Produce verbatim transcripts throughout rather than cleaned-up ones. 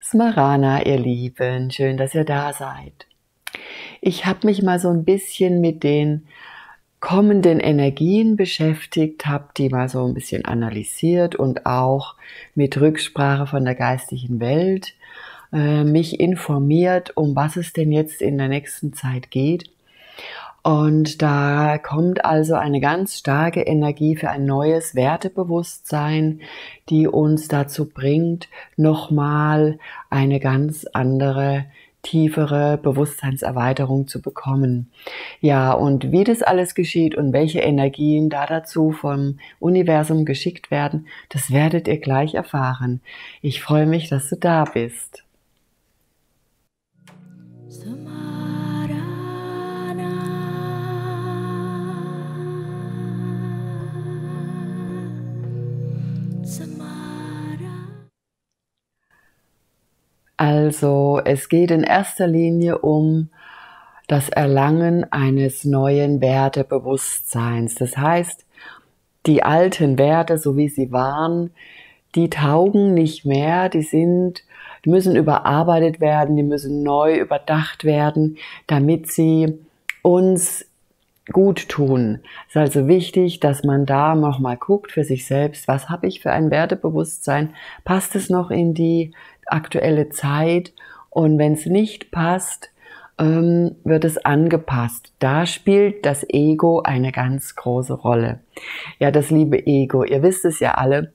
Smarana, ihr Lieben, schön, dass ihr da seid. Ich habe mich mal so ein bisschen mit den kommenden Energien beschäftigt, habe die mal so ein bisschen analysiert und auch mit Rücksprache von der geistigen Welt äh, mich informiert, um was es denn jetzt in der nächsten Zeit geht. Und da kommt also eine ganz starke Energie für ein neues Wertebewusstsein, die uns dazu bringt, nochmal eine ganz andere, tiefere Bewusstseinserweiterung zu bekommen. Ja, und wie das alles geschieht und welche Energien da dazu vom Universum geschickt werden, das werdet ihr gleich erfahren. Ich freue mich, dass du da bist. Also es geht in erster Linie um das Erlangen eines neuen Wertebewusstseins. Das heißt, die alten Werte, so wie sie waren, die taugen nicht mehr, die sind, die müssen überarbeitet werden, die müssen neu überdacht werden, damit sie uns gut tun. Es ist also wichtig, dass man da nochmal guckt für sich selbst, was habe ich für ein Wertebewusstsein, passt es noch in die aktuelle Zeit, und wenn es nicht passt, ähm, wird es angepasst. Da spielt das Ego eine ganz große Rolle. Ja, das liebe Ego, ihr wisst es ja alle,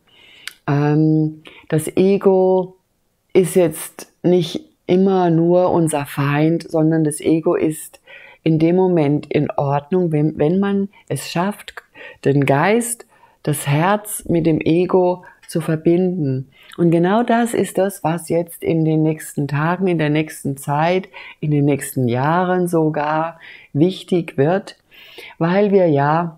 ähm, das Ego ist jetzt nicht immer nur unser Feind, sondern das Ego ist in dem Moment in Ordnung, wenn, wenn man es schafft, den Geist, das Herz mit dem Ego zu verbinden. Und genau das ist das, was jetzt in den nächsten Tagen, in der nächsten Zeit, in den nächsten Jahren sogar wichtig wird, weil wir ja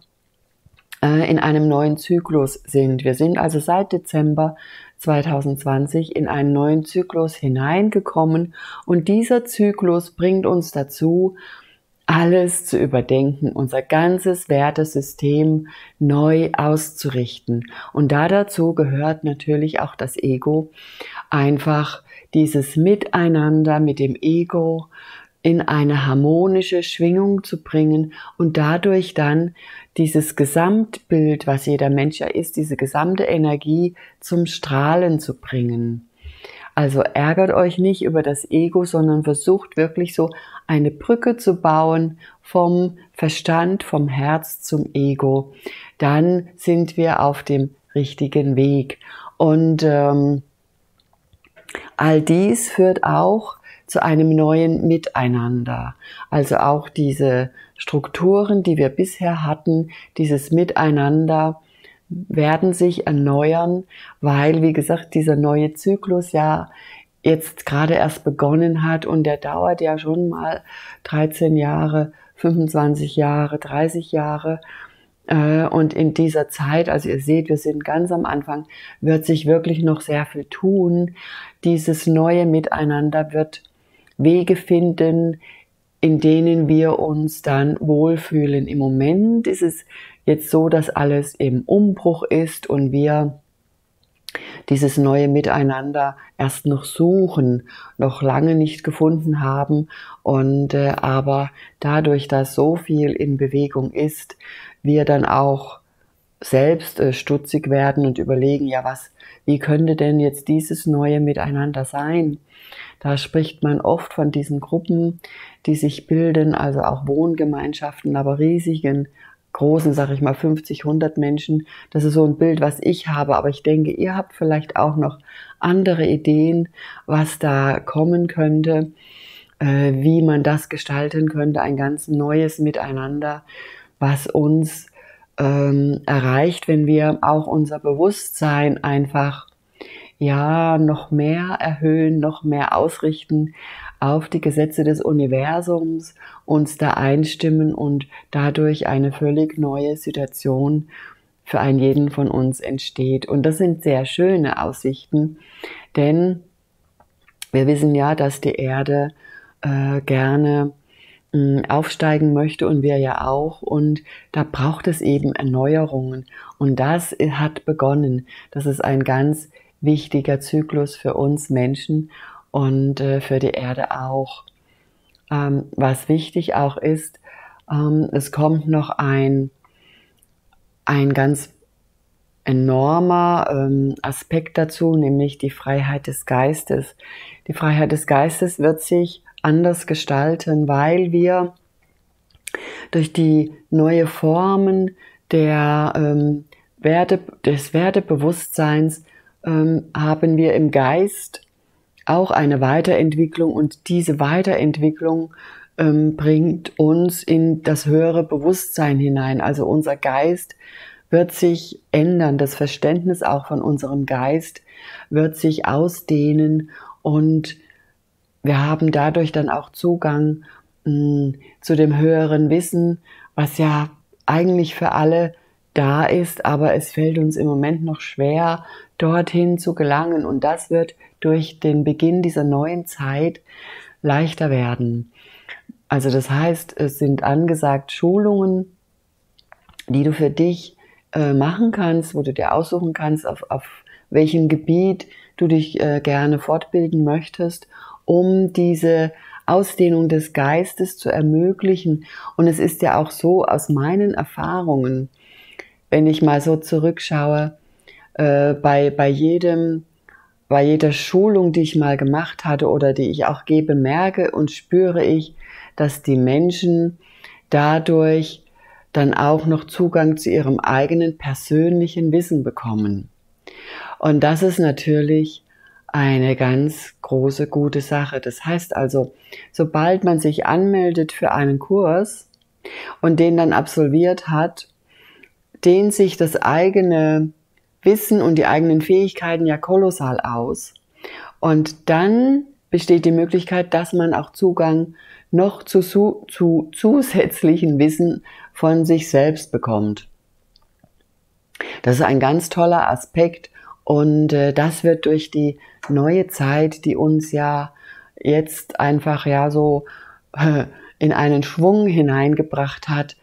äh, in einem neuen Zyklus sind. Wir sind also seit Dezember zwanzig zwanzig in einen neuen Zyklus hineingekommen, und dieser Zyklus bringt uns dazu, alles zu überdenken, unser ganzes Wertesystem neu auszurichten. Und da dazu gehört natürlich auch das Ego, einfach dieses Miteinander mit dem Ego in eine harmonische Schwingung zu bringen und dadurch dann dieses Gesamtbild, was jeder Mensch ja ist, diese gesamte Energie zum Strahlen zu bringen. Also ärgert euch nicht über das Ego, sondern versucht wirklich so eine Brücke zu bauen vom Verstand, vom Herz zum Ego. Dann sind wir auf dem richtigen Weg. Und ähm, all dies führt auch zu einem neuen Miteinander. Also auch diese Strukturen, die wir bisher hatten, dieses Miteinander, werden sich erneuern, weil, wie gesagt, dieser neue Zyklus ja jetzt gerade erst begonnen hat, und der dauert ja schon mal dreizehn Jahre, fünfundzwanzig Jahre, dreißig Jahre. Und in dieser Zeit, also ihr seht, wir sind ganz am Anfang, wird sich wirklich noch sehr viel tun. Dieses neue Miteinander wird Wege finden, in denen wir uns dann wohlfühlen. Im Moment ist es jetzt so, dass alles im Umbruch ist und wir dieses neue Miteinander erst noch suchen, noch lange nicht gefunden haben. Und äh, aber dadurch, dass so viel in Bewegung ist, wir dann auch selbst äh, stutzig werden und überlegen, ja, was, wie könnte denn jetzt dieses neue Miteinander sein? Da spricht man oft von diesen Gruppen, die sich bilden, also auch Wohngemeinschaften, aber riesigen, großen, sag ich mal, fünfzig, hundert Menschen. Das ist so ein Bild, was ich habe, aber ich denke, ihr habt vielleicht auch noch andere Ideen, was da kommen könnte, äh, wie man das gestalten könnte, ein ganz neues Miteinander, was uns ähm, erreicht, wenn wir auch unser Bewusstsein einfach ja noch mehr erhöhen, noch mehr ausrichten auf die Gesetze des Universums, uns da einstimmen und dadurch eine völlig neue Situation für einen jeden von uns entsteht. Und das sind sehr schöne Aussichten, denn wir wissen ja, dass die Erde äh, gerne mh, aufsteigen möchte, und wir ja auch, und da braucht es eben Erneuerungen, und das hat begonnen. Das ist ein ganz wichtiger Zyklus für uns Menschen. und äh, für die Erde auch. Ähm, was wichtig auch ist, ähm, es kommt noch ein, ein ganz enormer ähm, Aspekt dazu, nämlich die Freiheit des Geistes. Die Freiheit des Geistes wird sich anders gestalten, weil wir durch die neue Formen der, ähm, Werte, des Wertebewusstseins ähm, haben wir im Geist auch eine Weiterentwicklung, und diese Weiterentwicklung ähm, bringt uns in das höhere Bewusstsein hinein. Also unser Geist wird sich ändern, das Verständnis auch von unserem Geist wird sich ausdehnen, und wir haben dadurch dann auch Zugang mh, zu dem höheren Wissen, was ja eigentlich für alle da ist, aber es fällt uns im Moment noch schwer, dorthin zu gelangen, und das wird durch den Beginn dieser neuen Zeit leichter werden. Also das heißt, es sind angesagt Schulungen, die du für dich äh, machen kannst, wo du dir aussuchen kannst, auf, auf welchem Gebiet du dich äh, gerne fortbilden möchtest, um diese Ausdehnung des Geistes zu ermöglichen. Und es ist ja auch so, aus meinen Erfahrungen, wenn ich mal so zurückschaue, äh, bei, bei jedem, bei jeder Schulung, die ich mal gemacht hatte oder die ich auch gebe, merke und spüre ich, dass die Menschen dadurch dann auch noch Zugang zu ihrem eigenen persönlichen Wissen bekommen. Und das ist natürlich eine ganz große, gute Sache. Das heißt also, sobald man sich anmeldet für einen Kurs und den dann absolviert hat, dehnt sich das eigene Wissen und die eigenen Fähigkeiten ja kolossal aus. Und dann besteht die Möglichkeit, dass man auch Zugang noch zu, zu zusätzlichen Wissen von sich selbst bekommt. Das ist ein ganz toller Aspekt, und äh, das wird durch die neue Zeit, die uns ja jetzt einfach ja so äh, in einen Schwung hineingebracht hat,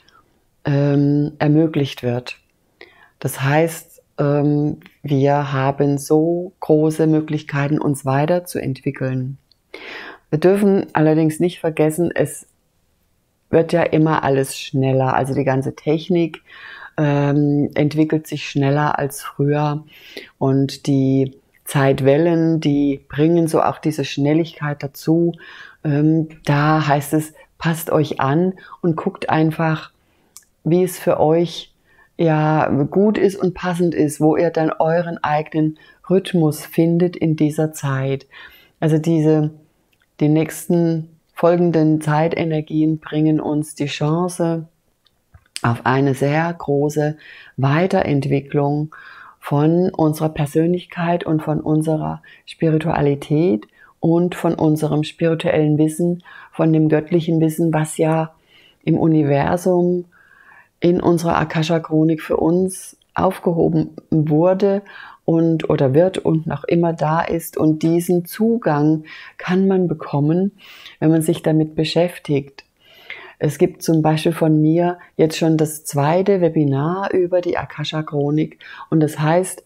ähm, ermöglicht wird. Das heißt, ähm, wir haben so große Möglichkeiten, uns weiterzuentwickeln. Wir dürfen allerdings nicht vergessen, es wird ja immer alles schneller. Also die ganze Technik ähm, entwickelt sich schneller als früher, und die Zeitwellen, die bringen so auch diese Schnelligkeit dazu. Ähm, da heißt es, passt euch an und guckt einfach, wie es für euch ja gut ist und passend ist, wo ihr dann euren eigenen Rhythmus findet in dieser Zeit. Also diese, die nächsten folgenden Zeitenergien bringen uns die Chance auf eine sehr große Weiterentwicklung von unserer Persönlichkeit und von unserer Spiritualität und von unserem spirituellen Wissen, von dem göttlichen Wissen, was ja im Universum in unserer Akasha-Chronik für uns aufgehoben wurde und oder wird und noch immer da ist. Und diesen Zugang kann man bekommen, wenn man sich damit beschäftigt. Es gibt zum Beispiel von mir jetzt schon das zweite Webinar über die Akasha-Chronik, und das heißt,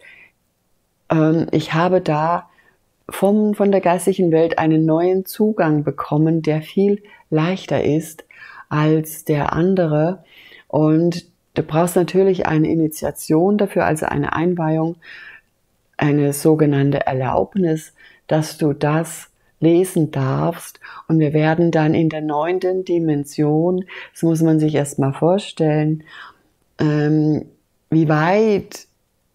ich habe da vom, von der geistigen Welt einen neuen Zugang bekommen, der viel leichter ist als der andere. Und du brauchst natürlich eine Initiation dafür, also eine Einweihung, eine sogenannte Erlaubnis, dass du das lesen darfst. Und wir werden dann in der neunten Dimension, das muss man sich erst mal vorstellen, ähm, wie weit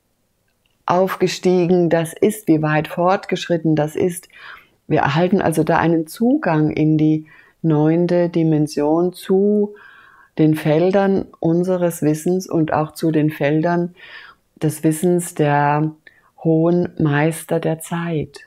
aufgestiegen das ist, wie weit fortgeschritten das ist. Wir erhalten also da einen Zugang in die neunte Dimension zu den Feldern unseres Wissens und auch zu den Feldern des Wissens der hohen Meister der Zeit.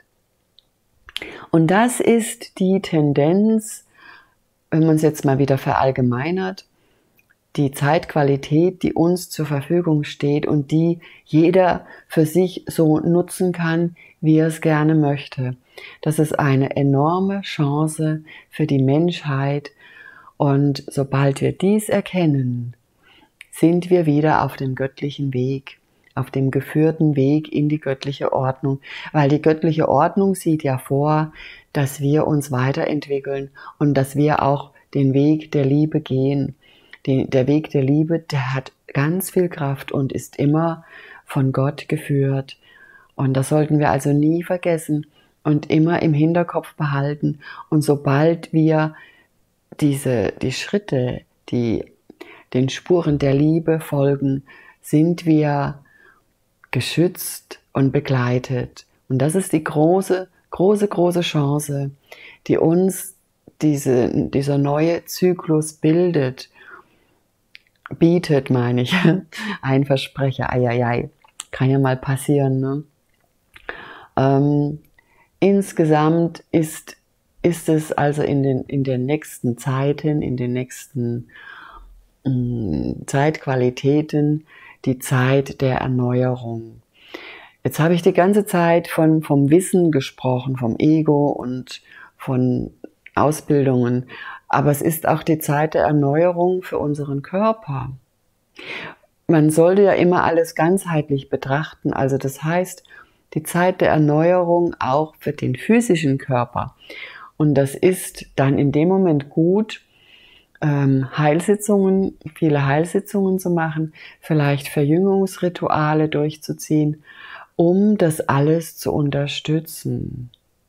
Und das ist die Tendenz, wenn man es jetzt mal wieder verallgemeinert, die Zeitqualität, die uns zur Verfügung steht und die jeder für sich so nutzen kann, wie er es gerne möchte. Das ist eine enorme Chance für die Menschheit, und sobald wir dies erkennen, sind wir wieder auf dem göttlichen Weg. auf dem geführten Weg in die göttliche Ordnung. Weil die göttliche Ordnung sieht ja vor, dass wir uns weiterentwickeln und dass wir auch den Weg der Liebe gehen. Die, der Weg der Liebe, der hat ganz viel Kraft und ist immer von Gott geführt. Und das sollten wir also nie vergessen und immer im Hinterkopf behalten. Und sobald wir diese, die Schritte, die den Spuren der Liebe folgen, sind wir geschützt und begleitet. Und das ist die große, große, große Chance, die uns diese, dieser neue Zyklus bildet, bietet, meine ich. Ein Versprecher, ei, ei, ei. Kann ja mal passieren, ne? Ähm, insgesamt ist, ist es also in den, in den nächsten Zeiten, in den nächsten mh, Zeitqualitäten die Zeit der Erneuerung. Jetzt habe ich die ganze Zeit von, vom Wissen gesprochen, vom Ego und von Ausbildungen, aber es ist auch die Zeit der Erneuerung für unseren Körper. Man sollte ja immer alles ganzheitlich betrachten, also das heißt, die Zeit der Erneuerung auch für den physischen Körper. Und das ist dann in dem Moment gut, ähm, Heilsitzungen, viele Heilsitzungen zu machen, vielleicht Verjüngungsrituale durchzuziehen, um das alles zu unterstützen.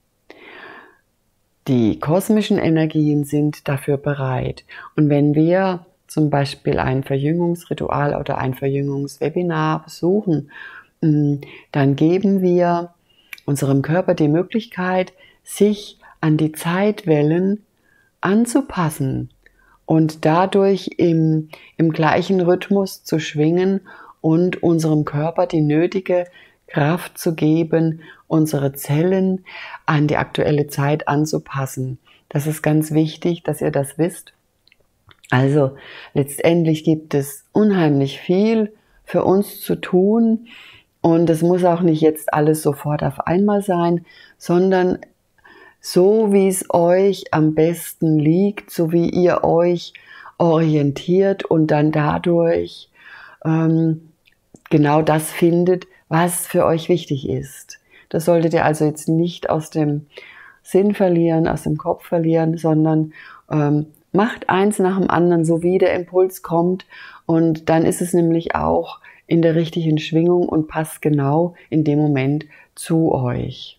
Die kosmischen Energien sind dafür bereit. Und wenn wir zum Beispiel ein Verjüngungsritual oder ein Verjüngungswebinar besuchen, dann geben wir unserem Körper die Möglichkeit, sich an die Zeitwellen anzupassen und dadurch im, im gleichen Rhythmus zu schwingen und unserem Körper die nötige Kraft zu geben, unsere Zellen an die aktuelle Zeit anzupassen. Das ist ganz wichtig, dass ihr das wisst. Also letztendlich gibt es unheimlich viel für uns zu tun und es muss auch nicht jetzt alles sofort auf einmal sein, sondern so wie es euch am besten liegt, so wie ihr euch orientiert und dann dadurch ähm, genau das findet, was für euch wichtig ist. Das solltet ihr also jetzt nicht aus dem Sinn verlieren, aus dem Kopf verlieren, sondern ähm, macht eins nach dem anderen, so wie der Impuls kommt und dann ist es nämlich auch in der richtigen Schwingung und passt genau in dem Moment zu euch.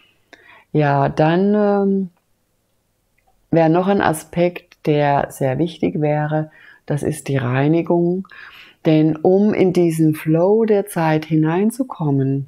Ja, dann ähm, wäre noch ein Aspekt, der sehr wichtig wäre, das ist die Reinigung. Denn um in diesen Flow der Zeit hineinzukommen,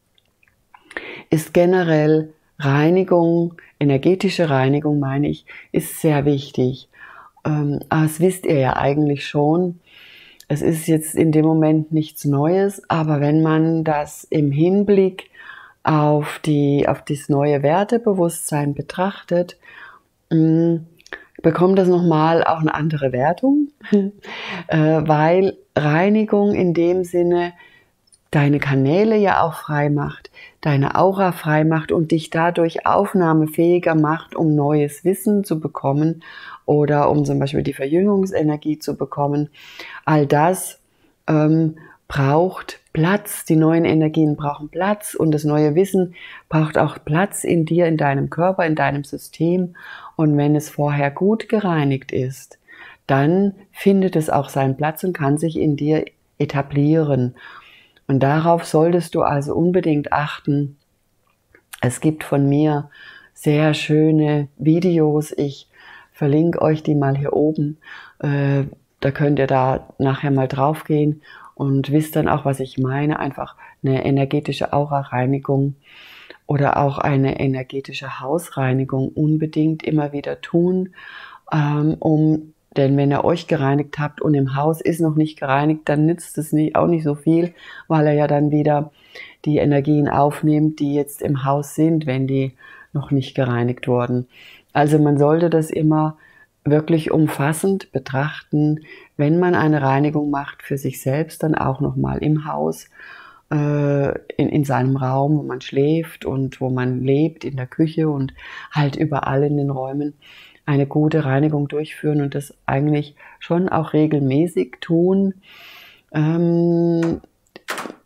ist generell Reinigung, energetische Reinigung meine ich, ist sehr wichtig. Ähm, das wisst ihr ja eigentlich schon. Es ist jetzt in dem Moment nichts Neues, aber wenn man das im Hinblick auf, die, auf das neue Wertebewusstsein betrachtet, mh, bekommt das nochmal auch eine andere Wertung, äh, weil Reinigung in dem Sinne deine Kanäle ja auch frei macht, deine Aura frei macht und dich dadurch aufnahmefähiger macht, um neues Wissen zu bekommen oder um zum Beispiel die Verjüngungsenergie zu bekommen. All das ähm, braucht Platz, die neuen Energien brauchen Platz und das neue Wissen braucht auch Platz in dir, in deinem Körper, in deinem System. Und wenn es vorher gut gereinigt ist, dann findet es auch seinen Platz und kann sich in dir etablieren. Und darauf solltest du also unbedingt achten. Es gibt von mir sehr schöne Videos. Ich verlinke euch die mal hier oben. Äh, da könnt ihr da nachher mal drauf gehen und wisst dann auch, was ich meine. Einfach eine energetische Aura-Reinigung oder auch eine energetische Hausreinigung unbedingt immer wieder tun, ähm, um denn wenn ihr euch gereinigt habt und im Haus ist noch nicht gereinigt, dann nützt es nicht, auch nicht so viel, weil er ja dann wieder die Energien aufnimmt, die jetzt im Haus sind, wenn die noch nicht gereinigt wurden. Also man sollte das immer wirklich umfassend betrachten, wenn man eine Reinigung macht für sich selbst, dann auch nochmal im Haus, äh, in, in seinem Raum, wo man schläft und wo man lebt, in der Küche und halt überall in den Räumen eine gute Reinigung durchführen und das eigentlich schon auch regelmäßig tun. Ähm,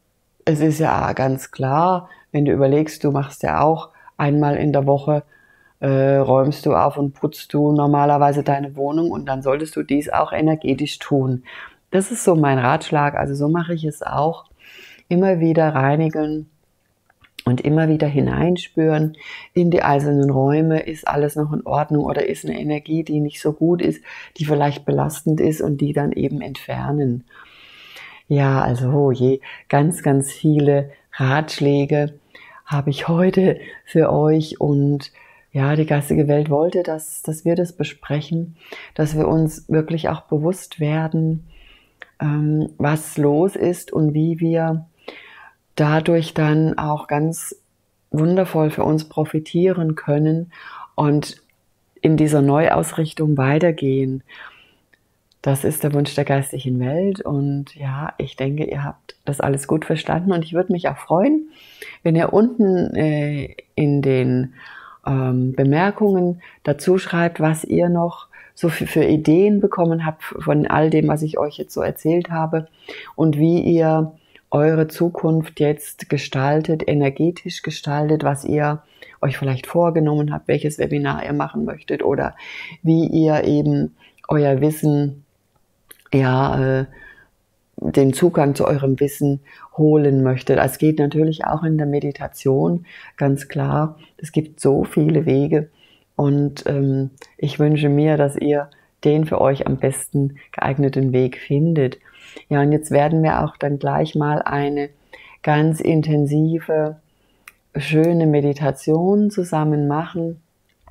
es ist ja ganz klar, wenn du überlegst, du machst ja auch einmal in der Woche, äh, räumst du auf und putzt du normalerweise deine Wohnung und dann solltest du dies auch energetisch tun. Das ist so mein Ratschlag, also so mache ich es auch. Immer wieder reinigen und immer wieder hineinspüren in die einzelnen Räume. Ist alles noch in Ordnung oder ist eine Energie, die nicht so gut ist, die vielleicht belastend ist und die dann eben entfernen. Ja, also oh je, ganz, ganz viele Ratschläge habe ich heute für euch und ja, die geistige Welt wollte, dass, dass wir das besprechen, dass wir uns wirklich auch bewusst werden, ähm, was los ist und wie wir dadurch dann auch ganz wundervoll für uns profitieren können und in dieser Neuausrichtung weitergehen. Das ist der Wunsch der geistigen Welt und ja, ich denke, ihr habt das alles gut verstanden und ich würde mich auch freuen, wenn ihr unten äh, in den ähm, Bemerkungen dazu schreibt, was ihr noch so für, für Ideen bekommen habt von all dem, was ich euch jetzt so erzählt habe und wie ihr eure Zukunft jetzt gestaltet, energetisch gestaltet, was ihr euch vielleicht vorgenommen habt, welches Webinar ihr machen möchtet oder wie ihr eben euer Wissen, ja, äh, den Zugang zu eurem Wissen holen möchtet. Es geht natürlich auch in der Meditation, ganz klar. Es gibt so viele Wege und ähm, ich wünsche mir, dass ihr den für euch am besten geeigneten Weg findet. Ja, und jetzt werden wir auch dann gleich mal eine ganz intensive, schöne Meditation zusammen machen.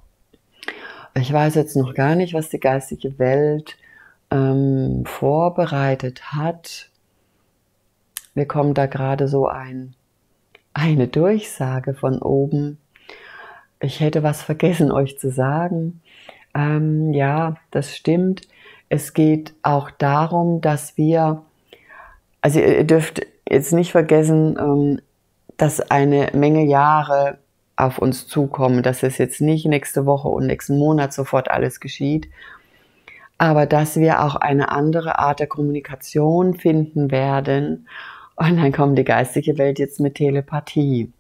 Ich weiß jetzt noch gar nicht, was die geistige Welt ähm, vorbereitet hat. Wir kommen da gerade so ein, eine Durchsage von oben. Ich hätte was vergessen, euch zu sagen. Ähm, ja, das stimmt. Es geht auch darum, dass wir, also ihr dürft jetzt nicht vergessen, ähm, dass eine Menge Jahre auf uns zukommen, dass es jetzt nicht nächste Woche und nächsten Monat sofort alles geschieht, aber dass wir auch eine andere Art der Kommunikation finden werden. Und dann kommt die geistige Welt jetzt mit Telepathie.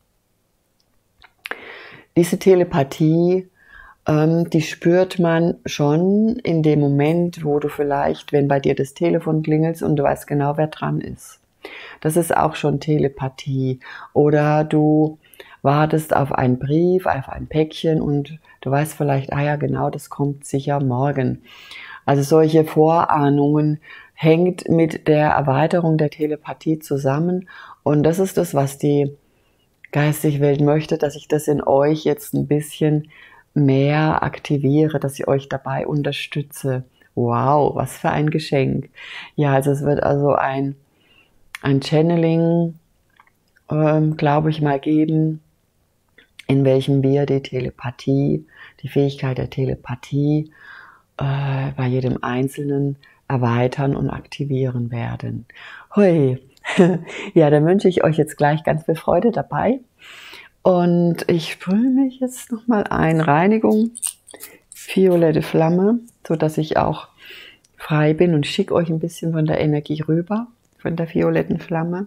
Diese Telepathie, ähm, die spürt man schon in dem Moment, wo du vielleicht, wenn bei dir das Telefon klingelt und du weißt genau, wer dran ist. Das ist auch schon Telepathie. Oder du wartest auf einen Brief, auf ein Päckchen und du weißt vielleicht, ah ja, genau, das kommt sicher morgen. Also solche Vorahnungen hängt mit der Erweiterung der Telepathie zusammen und das ist das, was die geistige Welt möchte, dass ich das in euch jetzt ein bisschen mehr aktiviere, dass ich euch dabei unterstütze. Wow, was für ein Geschenk. Ja, also es wird also ein, ein Channeling, ähm, glaube ich mal, geben, in welchem wir die Telepathie, die Fähigkeit der Telepathie äh, bei jedem Einzelnen erweitern und aktivieren werden. Hui. Ja, dann wünsche ich euch jetzt gleich ganz viel Freude dabei. Und ich sprühe mich jetzt nochmal ein. Reinigung, violette Flamme, sodass ich auch frei bin und schicke euch ein bisschen von der Energie rüber, von der violetten Flamme.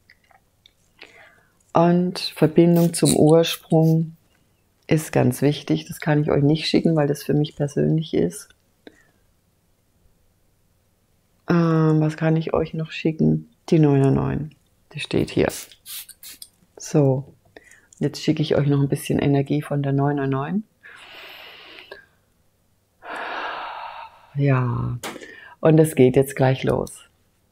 Und Verbindung zum Ursprung ist ganz wichtig. Das kann ich euch nicht schicken, weil das für mich persönlich ist. Ähm, was kann ich euch noch schicken? Die neun neun neun, die steht hier. So, jetzt schicke ich euch noch ein bisschen Energie von der neun neun neun. Ja, und es geht jetzt gleich los.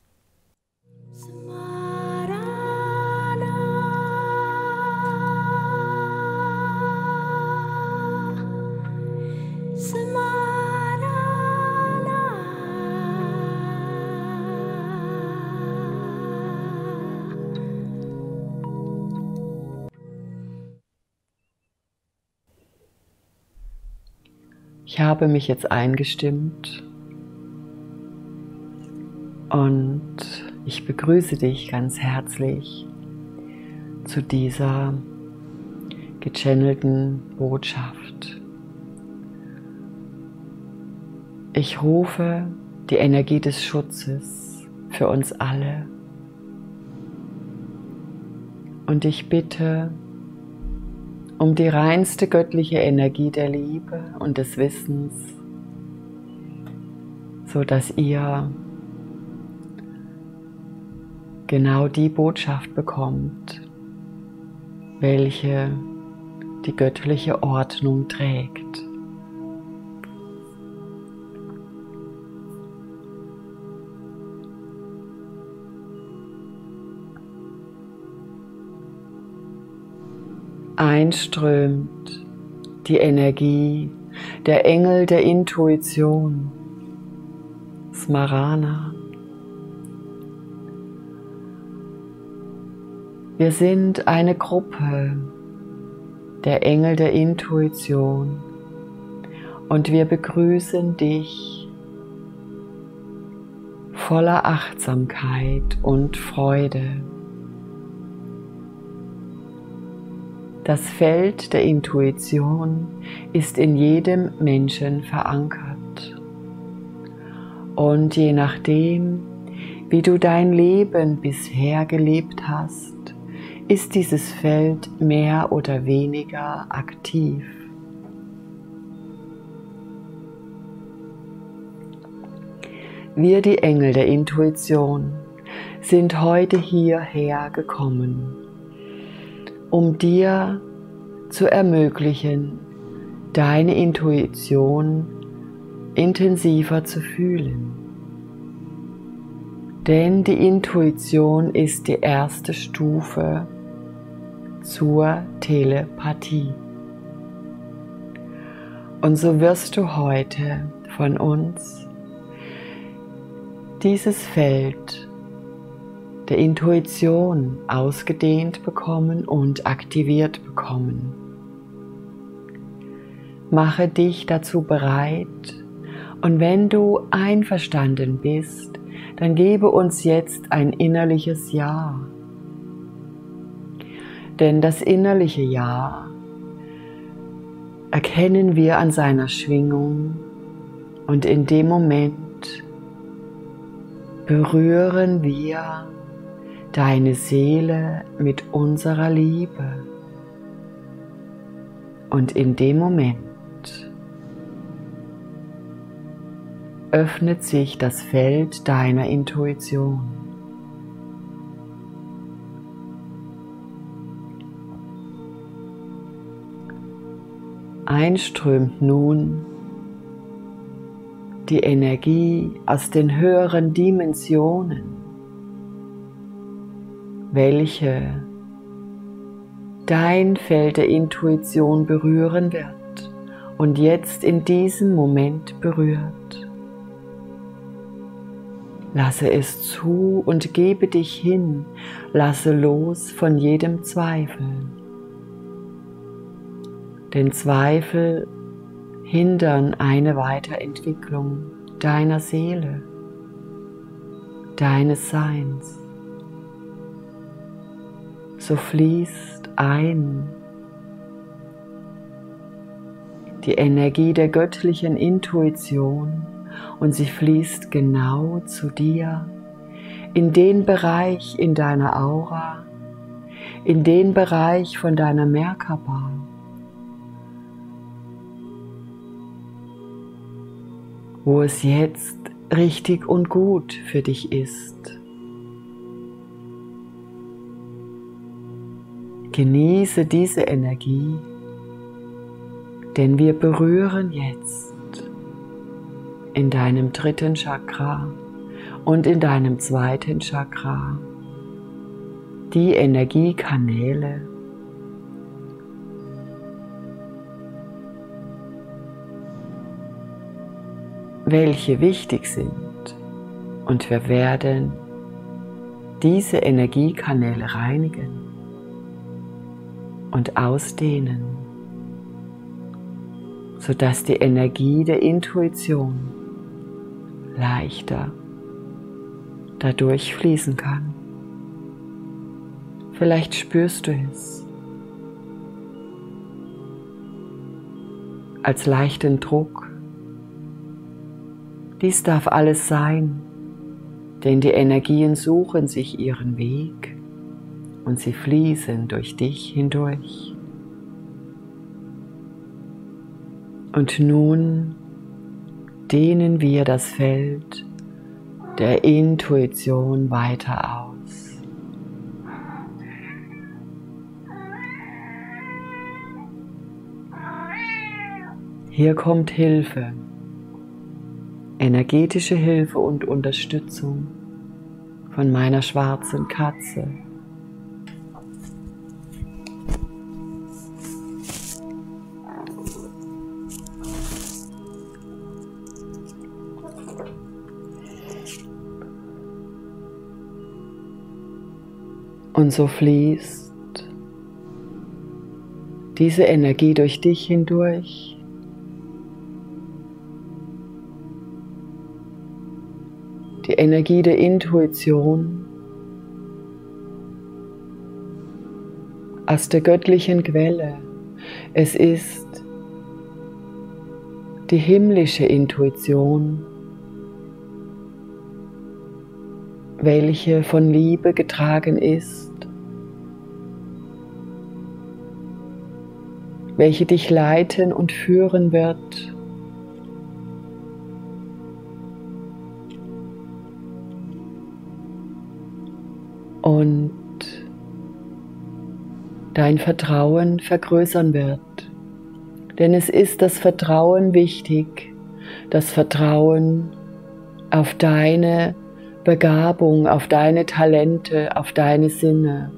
Ich habe mich jetzt eingestimmt und ich begrüße dich ganz herzlich zu dieser gechannelten Botschaft. Ich rufe die Energie des Schutzes für uns alle Und ich bitte um die reinste göttliche Energie der Liebe und des Wissens, so dass ihr genau die Botschaft bekommt, welche die göttliche Ordnung trägt. Einströmt die Energie der Engel der Intuition, Smarana. Wir sind eine Gruppe der Engel der Intuition und wir begrüßen dich voller Achtsamkeit und Freude. Das Feld der Intuition ist in jedem Menschen verankert. Und je nachdem, wie du dein Leben bisher gelebt hast, ist dieses Feld mehr oder weniger aktiv. Wir, die Engel der Intuition, sind heute hierher gekommen, um dir zu ermöglichen, deine Intuition intensiver zu fühlen. Denn die Intuition ist die erste Stufe zur Telepathie. Und so wirst du heute von uns dieses Feld der Intuition ausgedehnt bekommen und aktiviert bekommen. Mache dich dazu bereit und wenn du einverstanden bist, dann gebe uns jetzt ein innerliches Ja. Denn das innerliche Ja erkennen wir an seiner Schwingung und in dem Moment berühren wir deine Seele mit unserer Liebe. Und in dem Moment öffnet sich das Feld deiner Intuition. Einströmt nun die Energie aus den höheren Dimensionen, welche dein Feld der Intuition berühren wird und jetzt in diesem Moment berührt. Lasse es zu und gebe dich hin, lasse los von jedem Zweifel. Denn Zweifel hindern eine Weiterentwicklung deiner Seele, deines Seins. So fließt ein die Energie der göttlichen Intuition und sie fließt genau zu dir, in den Bereich in deiner Aura, in den Bereich von deiner Merkaba, wo es jetzt richtig und gut für dich ist. Genieße diese Energie, denn wir berühren jetzt in deinem dritten Chakra und in deinem zweiten Chakra die Energiekanäle, welche wichtig sind, und wir werden diese Energiekanäle reinigen und ausdehnen, sodass die Energie der Intuition leichter dadurch fließen kann. Vielleicht spürst du es als leichten Druck. Dies darf alles sein, denn die Energien suchen sich ihren Weg und sie fließen durch dich hindurch. Und nun dehnen wir das Feld der Intuition weiter aus. Hier kommt Hilfe, energetische Hilfe und Unterstützung von meiner schwarzen Katze. Und so fließt diese Energie durch dich hindurch. Die Energie der Intuition aus der göttlichen Quelle. Es ist die himmlische Intuition, welche von Liebe getragen ist, welche dich leiten und führen wird. Und dein Vertrauen vergrößern wird. Denn es ist das Vertrauen wichtig, das Vertrauen auf deine Begabung, auf deine Talente, auf deine Sinne.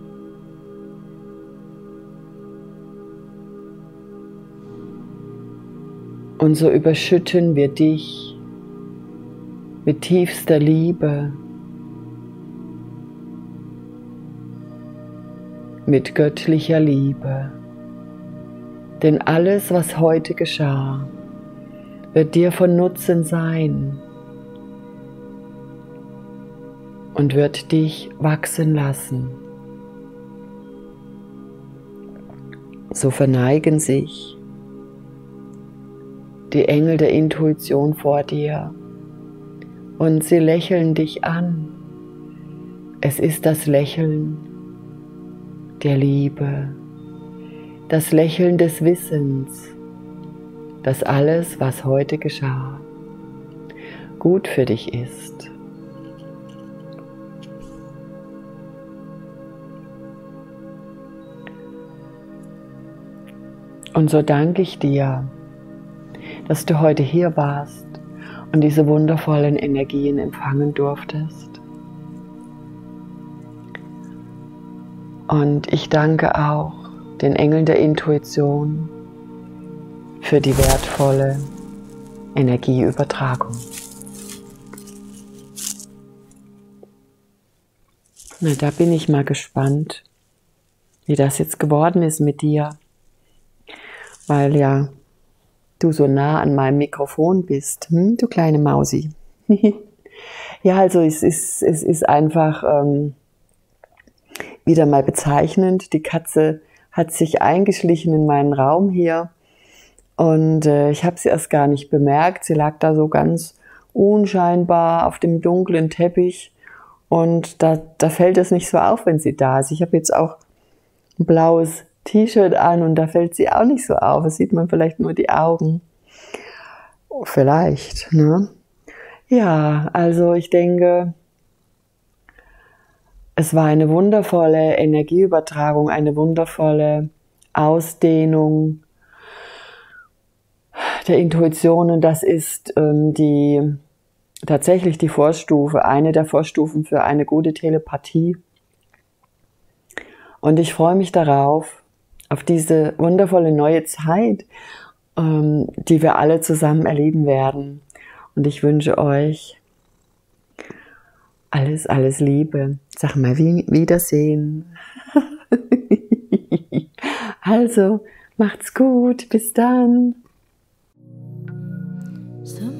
Und so überschütten wir dich mit tiefster Liebe, mit göttlicher Liebe. Denn alles, was heute geschah, wird dir von Nutzen sein und wird dich wachsen lassen. So verneigen sich die Engel der Intuition vor dir und sie lächeln dich an. Es ist das Lächeln der Liebe, das Lächeln des Wissens, dass alles, was heute geschah, gut für dich ist. Und so danke ich dir, dass du heute hier warst und diese wundervollen Energien empfangen durftest. Und ich danke auch den Engeln der Intuition für die wertvolle Energieübertragung. Na, da bin ich mal gespannt, wie das jetzt geworden ist mit dir, weil ja du so nah an meinem Mikrofon bist, hm, du kleine Mausi. Ja, also es ist, es ist einfach ähm, wieder mal bezeichnend. Die Katze hat sich eingeschlichen in meinen Raum hier und äh, ich habe sie erst gar nicht bemerkt. Sie lag da so ganz unscheinbar auf dem dunklen Teppich und da, da fällt es nicht so auf, wenn sie da ist. Ich habe jetzt auch ein blaues T-Shirt an und da fällt sie auch nicht so auf. Da sieht man vielleicht nur die Augen. Vielleicht, ne? Ja, also ich denke, es war eine wundervolle Energieübertragung, eine wundervolle Ausdehnung der Intuition und das ist ähm, die, tatsächlich die Vorstufe, eine der Vorstufen für eine gute Telepathie. Und ich freue mich darauf, auf diese wundervolle neue Zeit, ähm, die wir alle zusammen erleben werden. Und ich wünsche euch alles, alles Liebe. Sag mal, wie, Wiedersehen. Also, macht's gut. Bis dann.